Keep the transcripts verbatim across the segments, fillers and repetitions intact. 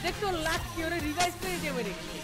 দেখতো লাকি ওরে রিভাইভ করে দিয়ে মেরে গেছে।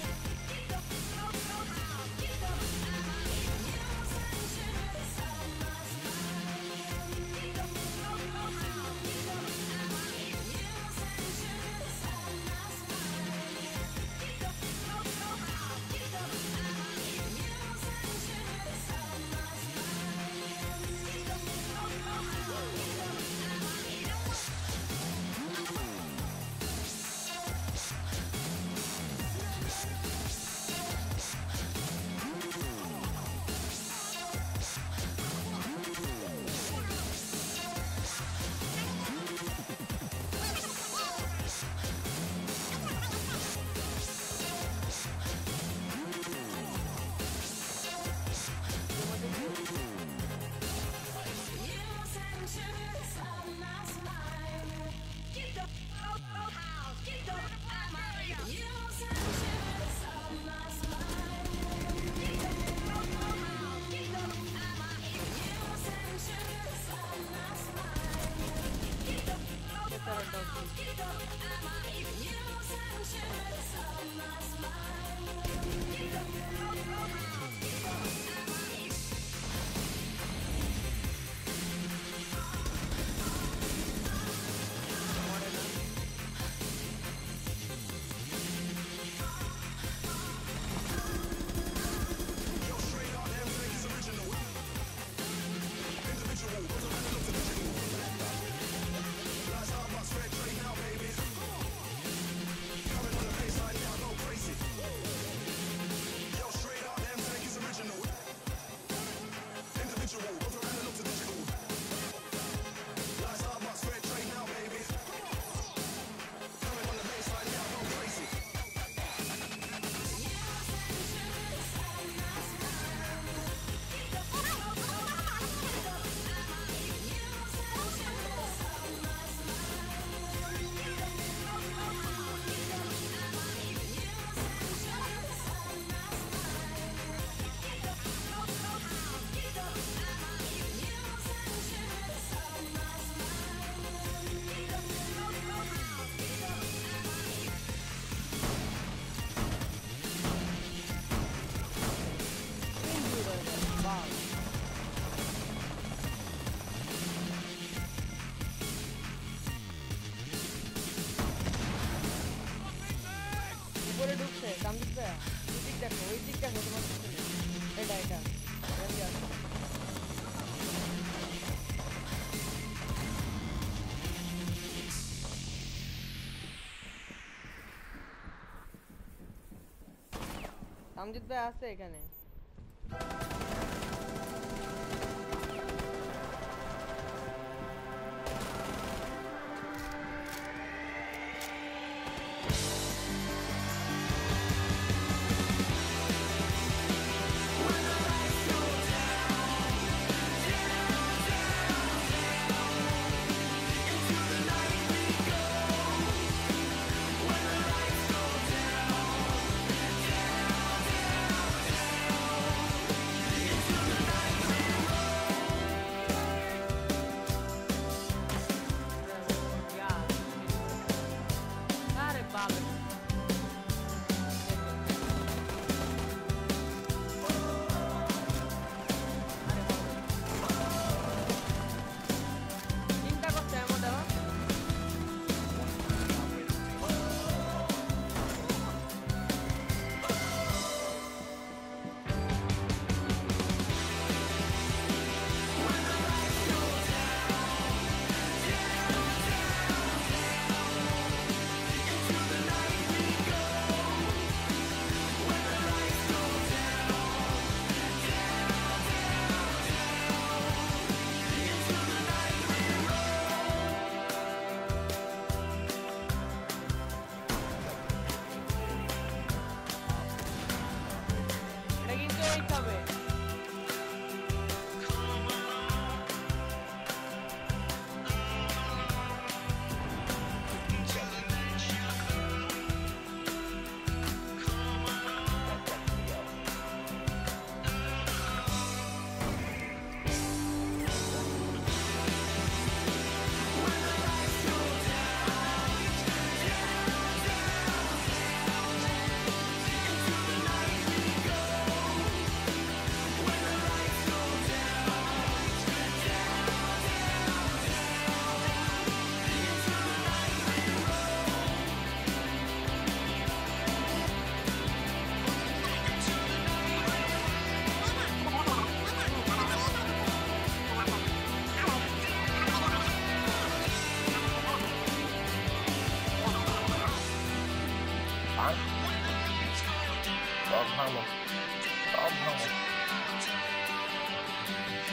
উপরে ঢুকছে কামড়িতে ওই দিক দেখো ওই দিক দেখো তোমার এটা এটা কামজিৎ ভাই আছে এখানে Down, down, down.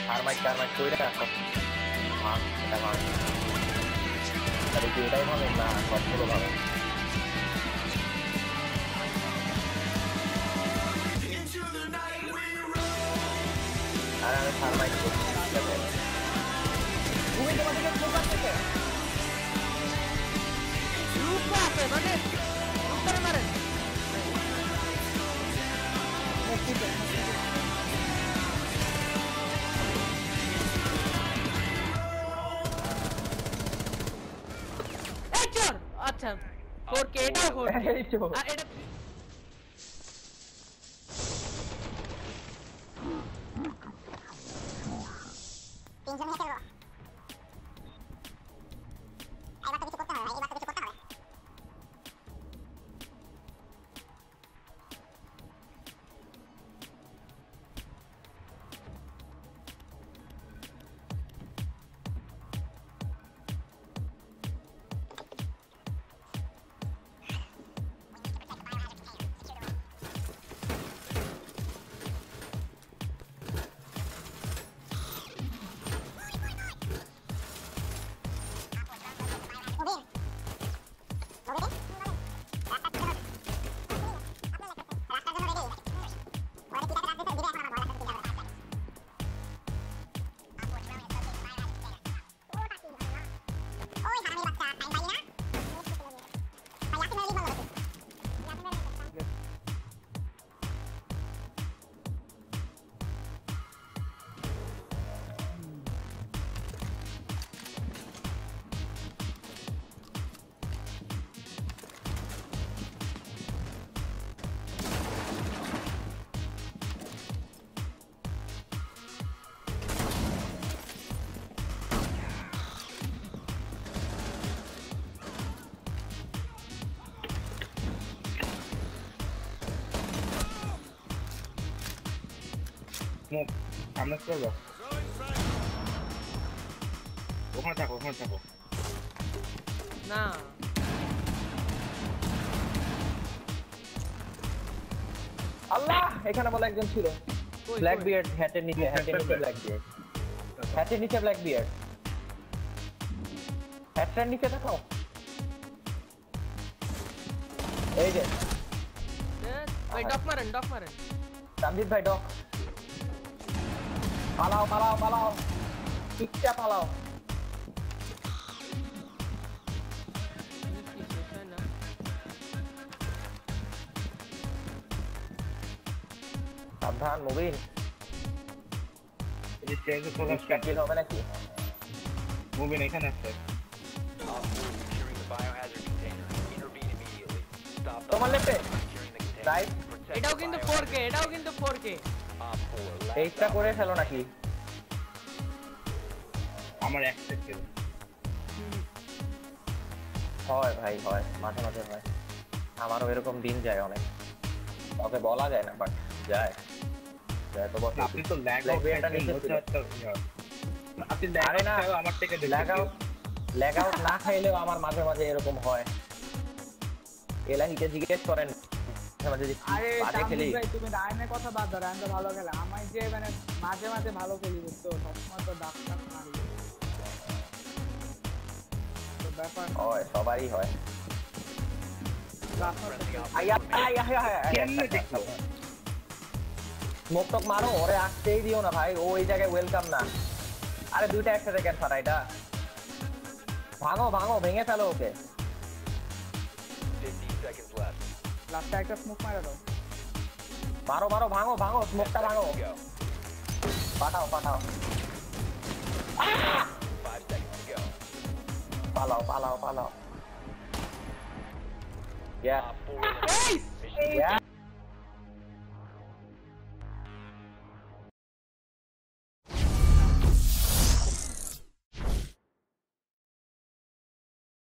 Thermite termite কইরা সব ভাগ এটা ভাগ তাহলে কি এটাই ভালো না সবগুলো ভালো আর আমি থার্মাইট করছি তুমি তোমাদেরকে ফোকাস থেকে রূপা আছে মানে উত্তরে মারেন আচ্ছা ফোর কে এটা ফোর কে এই তো আর এটা তিনজন মিলে খেলবো এবার তো কিছু করতে হবে ভাই এবার তো কিছু করতে হবে স্মোক সামনে করবো ওখানে থাকো ওখানে থাকো না আল্লাহ এখানে বলে একজন ছিল ব্ল্যাক বিয়ার্ড হ্যাটের নিচে হ্যাটের নিচে ব্ল্যাক বিয়ার্ড হ্যাটের নিচে ব্ল্যাক বিয়ার্ড হ্যাটের নিচে দেখো এই যে ভাই ডক মারেন ডক মারেন তামজিদ ভাই ডক পালাও পালাও পালাও পিকটা পালাও সাবধান মুবিন এই যে চেঞ্জ ফোকাস ক্যাপ্টেন হবে নাকি মুভিং এখানে আছে তোমার লেফটে রাইট এটাও কিন্তু ফোর কে এটাও কিন্তু ফোর কে এইটা করে ফেলো নাকি আমার এক সেকেন্ড হয় ভাই হয় মাঝে মাঝে হয় আমারও এরকম দিন যায় অনেক ওকে বলা যায় না বাট যায় যায় তো বসে আপনি তো ল্যাগ Lag আউট rate টা নিচে ছিল। আপনি ল্যাগ আরে না, আউট আমার থেকে ল্যাগ আউট ল্যাগ আউট না খাইলেও আমার মাঝে মাঝে এরকম হয় এলাহিকে জিজ্ঞেস করেন মাঝে মাঝে যে কি আরে বাজে খেলি তামিম ভাই তুমি রায়নের কথা বাদ দাও রায়ন তো ভালো খেলে আমি যে মানে মাঝে মাঝে ভালো খেলি বুঝছো সবসময় তো ডাক ডাক মারি তো ব্যাপার হয় সবারই হয় রাস্তার থেকে আয়া আয়া আয়া কেমনে দেখলো স্মোক টক মারো ওরে আসতেই দিও না ভাই ও এই জায়গায় ওয়েলকাম না আরে দুইটা একসাথে কেন ফাটা এটা ভাঙো ভাঙো ভেঙে ফেলো ওকে লাস্টে একটা স্মোক মারা দাও মারো মারো ভাঙো ভাঙো স্মোকটা ভাঙো পাঠাও পাঠাও পালাও পালাও পালাও Yeah. Ace! Yeah.